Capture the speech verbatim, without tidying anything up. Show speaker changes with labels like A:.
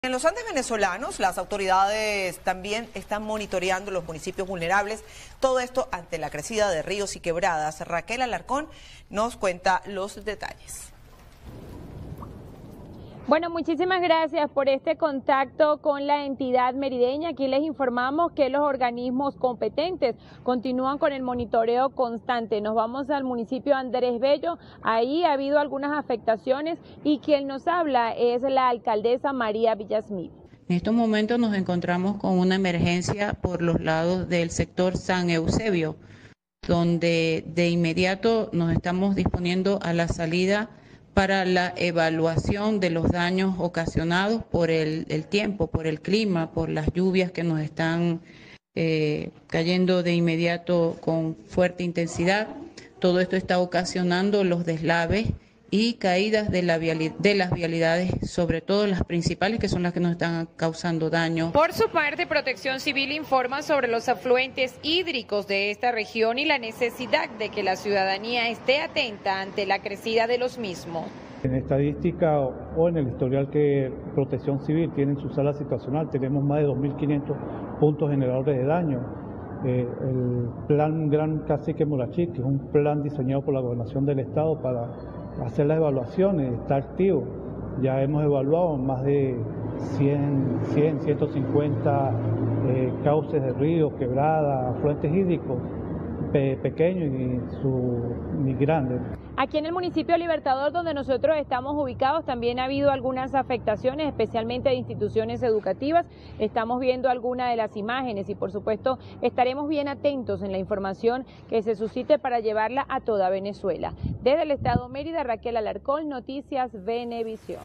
A: En los Andes venezolanos, las autoridades también están monitoreando los municipios vulnerables, todo esto ante la crecida de ríos y quebradas. Raquel Alarcón nos cuenta los detalles.
B: Bueno, muchísimas gracias por este contacto con la entidad merideña. Aquí les informamos que los organismos competentes continúan con el monitoreo constante. Nos vamos al municipio Andrés Bello. Ahí ha habido algunas afectaciones y quien nos habla es la alcaldesa María Villasmil.
C: En estos momentos nos encontramos con una emergencia por los lados del sector San Eusebio, donde de inmediato nos estamos disponiendo a la salida para la evaluación de los daños ocasionados por el, el tiempo, por el clima, por las lluvias que nos están eh, cayendo de inmediato con fuerte intensidad. Todo esto está ocasionando los deslaves y caídas de, la vialidad, de las vialidades, sobre todo las principales, que son las que nos están causando daño.
B: Por su parte, Protección Civil informa sobre los afluentes hídricos de esta región y la necesidad de que la ciudadanía esté atenta ante la crecida de los mismos.
D: En estadística o en el historial que Protección Civil tiene en su sala situacional, tenemos más de dos mil quinientos puntos generadores de daño. Eh, el plan Gran Cacique Murachí, que es un plan diseñado por la Gobernación del Estado para hacer las evaluaciones, está activo. Ya hemos evaluado más de cien, cien, ciento cincuenta eh, cauces de ríos, quebradas, afluentes hídricos, pe pequeños y, su, y grandes.
B: Aquí en el municipio Libertador, donde nosotros estamos ubicados, también ha habido algunas afectaciones, especialmente de instituciones educativas. Estamos viendo algunas de las imágenes y, por supuesto, estaremos bien atentos en la información que se suscite para llevarla a toda Venezuela. Desde el estado Mérida, Raquel Alarcón, Noticias Venevisión.